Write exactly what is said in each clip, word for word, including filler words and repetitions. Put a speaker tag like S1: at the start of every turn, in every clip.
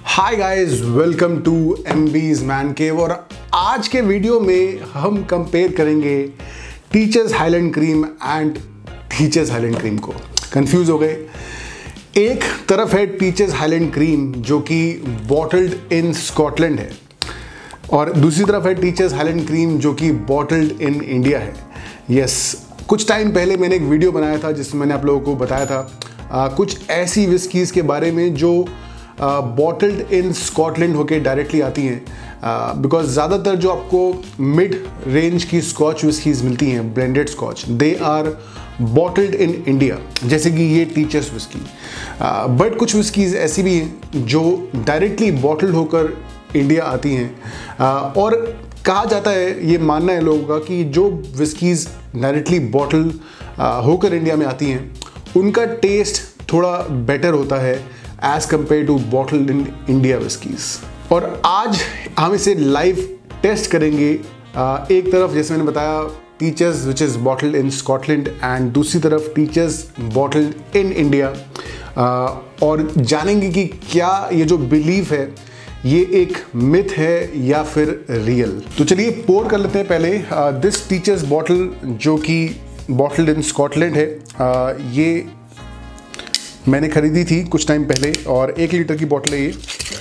S1: Hi guys, welcome to MB's man cave. और आज के वीडियो में हम कंपेयर करेंगे Teacher's Highland Cream and Teacher's Highland Cream को। कंफ्यूज हो गए? एक तरफ है टीचर्स हाईलैंड क्रीम जो कि बॉटल्ड इन स्कॉटलैंड है और दूसरी तरफ है टीचर्स हाईलैंड क्रीम जो कि बॉटल्ड इन इंडिया है। यस, कुछ टाइम पहले मैंने एक वीडियो बनाया था जिसमें मैंने आप लोगों को बताया था आ, कुछ ऐसी विस्कीज़ के बारे में जो बॉटल्ड इन स्कॉटलैंड होके डायरेक्टली आती हैं, बिकॉज uh, ज़्यादातर जो आपको मिड रेंज की स्कॉच विस्कीज़ मिलती हैं, blended Scotch, they are bottled in India, जैसे कि ये टीचर्स विस्की। बट कुछ विस्कीज़ ऐसी भी हैं जो डायरेक्टली बॉटल्ड होकर इंडिया आती हैं, uh, और कहा जाता है, ये मानना है लोगों का कि जो विस्कीज़ डायरेक्टली बॉटल uh, होकर इंडिया में आती हैं उनका टेस्ट थोड़ा बेटर होता है as compare to bottled in India whiskies. और आज हम इसे लाइव टेस्ट करेंगे। एक तरफ जैसे मैंने बताया Teacher's which is bottled in Scotland and दूसरी तरफ टीचर्स बॉटल्ड इन इंडिया, और जानेंगे कि क्या ये जो बिलीफ है ये एक मिथ है या फिर रियल। तो चलिए पोर कर लेते हैं पहले। दिस टीचर्स बॉटल जो कि बॉटल्ड इन स्कॉटलैंड है, uh, ये मैंने खरीदी थी कुछ टाइम पहले और एक लीटर की बोतल है ये।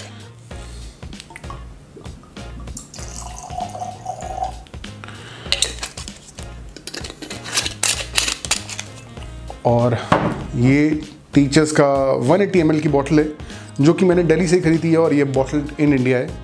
S1: और ये टीचर्स का वन एटी एम एल की बोतल है जो कि मैंने दिल्ली से खरीदी है और ये बोतल इन इंडिया है।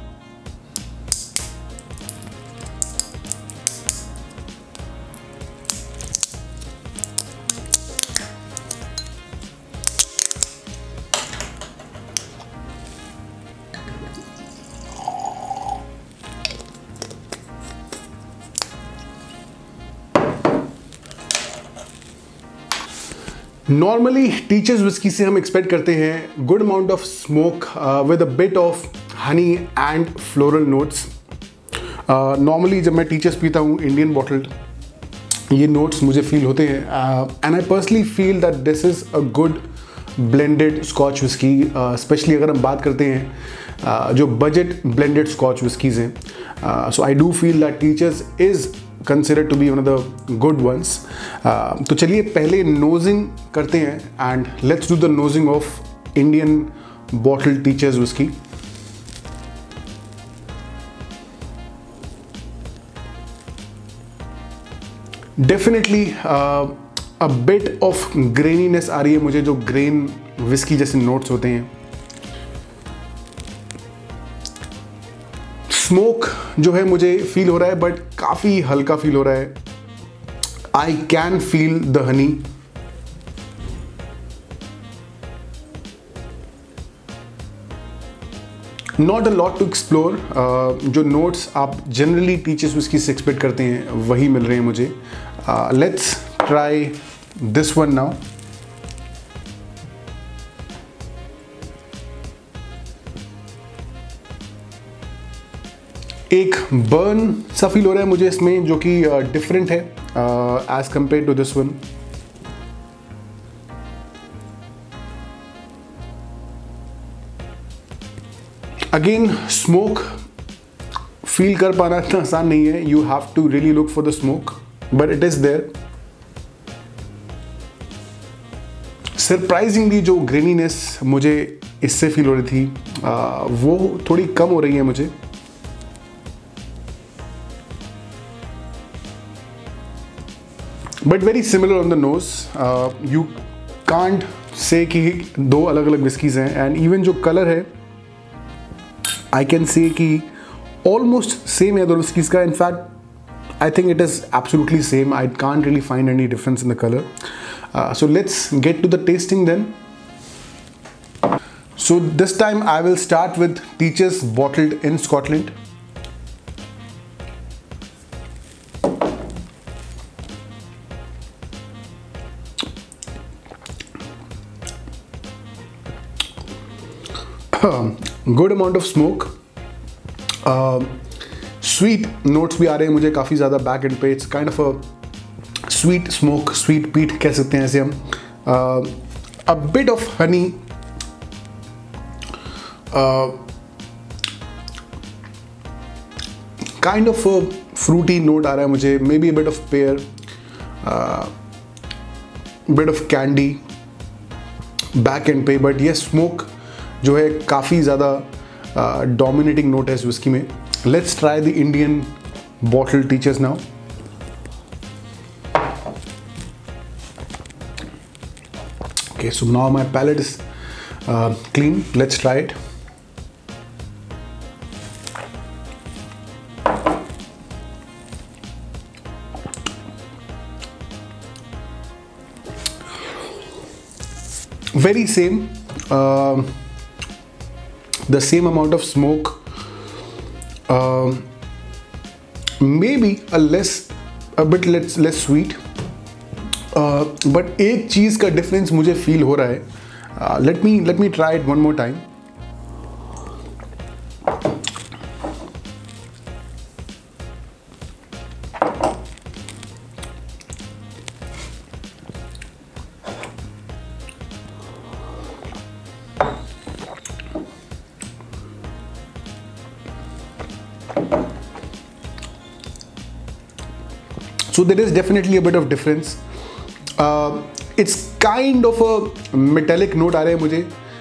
S1: नॉर्मली टीचर्स विस्की से हम एक्सपेक्ट करते हैं good amount of smoke with a bit of honey and floral notes. Normally जब मैं टीचर्स पीता हूँ इंडियन बॉटल्ड, ये नोट्स मुझे फील होते हैं and I personally feel that this is a good blended Scotch whisky, specially अगर हम बात करते हैं uh, जो बजट ब्लेंडेड स्कॉच विस्कीज़ हैं। So I do feel that Teacher's is considered to be one of the good ones. uh, तो चलिए पहले नोजिंग करते हैं and let's do the nosing of Indian bottled teachers whiskey. Definitely uh, a bit of graininess आ रही है मुझे, जो grain whisky जैसे नोट्स होते हैं। स्मोक जो है मुझे फील हो रहा है बट काफ़ी हल्का फील हो रहा है। I can feel the honey. Not a lot to explore. जो नोट्स आप जनरली टीचर्स विस्की से एक्सपेक्ट करते हैं वही मिल रहे हैं मुझे। Let's try this one now. एक बर्न सा फील हो रहा है मुझे इसमें जो कि डिफरेंट है as compare to this one. Again smoke feel कर पाना इतना आसान नहीं है, you have to really look for the smoke, but it is there. Surprisingly जो ग्रेनीनेस मुझे इससे फील हो रही थी uh, वो थोड़ी कम हो रही है मुझे। But very similar on the nose. You can't say कि दो अलग अलग विस्कीज़ हैं एंड इवन जो कलर है आई कैन से कि ऑलमोस्ट सेम है दो विस्कीज़ का। In fact I think it is absolutely same. I can't really find any difference in the colour. So let's get to the tasting then. So this time I will start with Teacher's bottled in Scotland. Good amount of smoke, sweet notes भी आ रहे हैं मुझे काफ़ी ज़्यादा back end पे। It's kind of a sweet smoke, sweet peat कह सकते हैं ऐसे हम। A bit of Honey, kind of fruity note आ रहा है मुझे, maybe bit of pear, bit of candy back end पे, बट ये स्मोक जो है काफ़ी ज़्यादा डोमिनेटिंग नोट है इस विस्की में. Let's try the Indian bottle Teacher's now. Okay, so now my palate is uh, clean. Let's try it. Very same, uh, the same amount of smoke, uh, maybe a less, a bit less less sweet. But uh, एक चीज़ का difference मुझे feel हो रहा है. Let me let me try it one more time. So there is definitely a bit of difference. It's kind of a metallic note आ रहे हैं मुझे.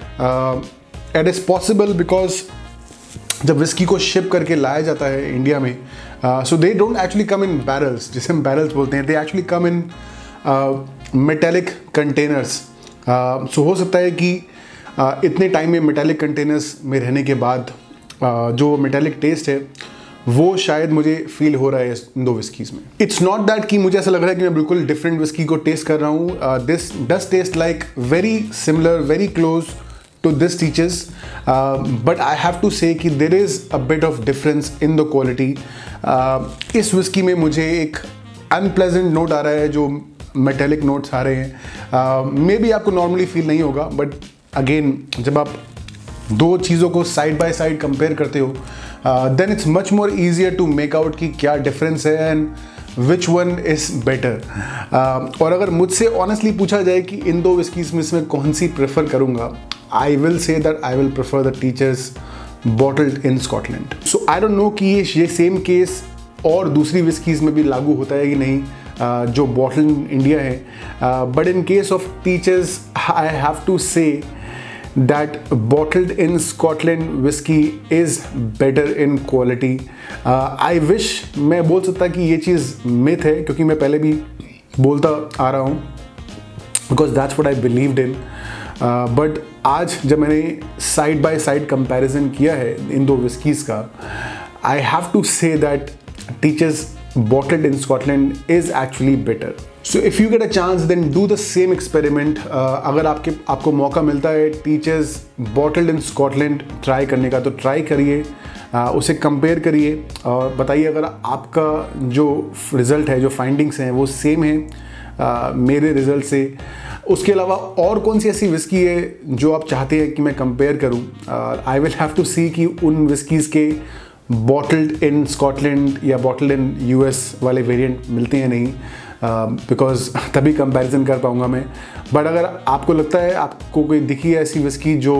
S1: इट इज़ पॉसिबल बिकॉज जब विस्की को शिप करके लाया जाता है इंडिया में, so they don't actually come in barrels, जिसे हम बैरल्स बोलते हैं, they actually come in metallic containers. So हो सकता है कि uh, इतने टाइम में मेटेलिक कंटेनर्स में रहने के बाद uh, जो मेटेलिक टेस्ट है वो शायद मुझे फील हो रहा है इन दो विस्कीज़ में. इट्स नॉट दैट कि मुझे ऐसा लग रहा है कि मैं बिल्कुल डिफरेंट विस्की को टेस्ट कर रहा हूँ. This does taste like very similar, very close to this Teacher's, but I have to say कि there is a bit of difference in the quality. इस विस्की में मुझे एक अनप्लेजेंट नोट आ रहा है, जो मेटेलिक नोट्स आ रहे हैं. मे बी आपको नॉर्मली फील नहीं होगा, बट अगेन जब आप दो चीज़ों को साइड बाय साइड कंपेयर करते हो, then it's much more easier to make out कि क्या डिफरेंस है and which one is better. और अगर मुझसे ऑनेस्टली पूछा जाए कि इन दो विस्कीज़ में से मैं कौन सी प्रेफर करूँगा, I will say that I will prefer the Teacher's bottled in Scotland. So I don't know कि ये ये सेम केस और दूसरी विस्कीज़ में भी लागू होता है कि नहीं, uh, जो बॉटल इन इंडिया है. But in case of Teacher's I have to say that bottled in Scotland whiskey is better in quality. uh, I wish मैं बोल सकता कि ये चीज़ myth है, क्योंकि मैं पहले भी बोलता आ रहा हूँ, because that's what I believed in. uh, but आज जब मैंने side by side comparison किया है इन दो whiskies का, I have to say that Teacher's bottled in Scotland is actually better. So if you get a chance, then do the same experiment. uh, अगर आपके आपको मौका मिलता है Teacher's bottled in Scotland try करने का, तो ट्राई करिए, uh, उसे कंपेयर करिए और बताइए अगर आपका जो रिज़ल्ट है, जो फाइंडिंग्स हैं, वो सेम है uh, मेरे रिज़ल्ट से. उसके अलावा और कौन सी ऐसी विस्की है जो आप चाहते हैं कि मैं कंपेयर करूं. I will have to see कि उन विस्कीज़ के बॉटल्ड इन स्कॉटलैंड या बॉटल्ड इन यूएस वाले वेरिएंट मिलते हैं नहीं, बिकॉज uh, तभी कंपैरिजन कर पाऊंगा मैं. बट अगर आपको लगता है, आपको कोई दिखी है ऐसी विस्की जो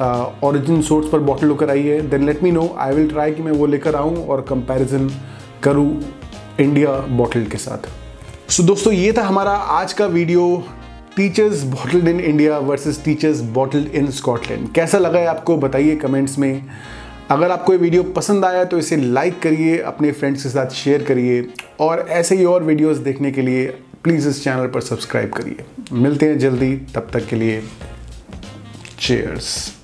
S1: ओरिजिन सोर्स पर बॉटल होकर आई है, then let me know. I will try कि मैं वो लेकर आऊँ और कंपैरिजन करूँ इंडिया बॉटल के साथ. सो so, दोस्तों, ये था हमारा आज का video, Teacher's bottled in India versus Teacher's bottled in Scotland. कैसा लगा है आपको, बताइए कमेंट्स में. अगर आपको ये वीडियो पसंद आया तो इसे लाइक करिए, अपने फ्रेंड्स के साथ शेयर करिए, और ऐसे ही और वीडियोस देखने के लिए प्लीज़ इस चैनल पर सब्सक्राइब करिए. मिलते हैं जल्दी, तब तक के लिए चीयर्स.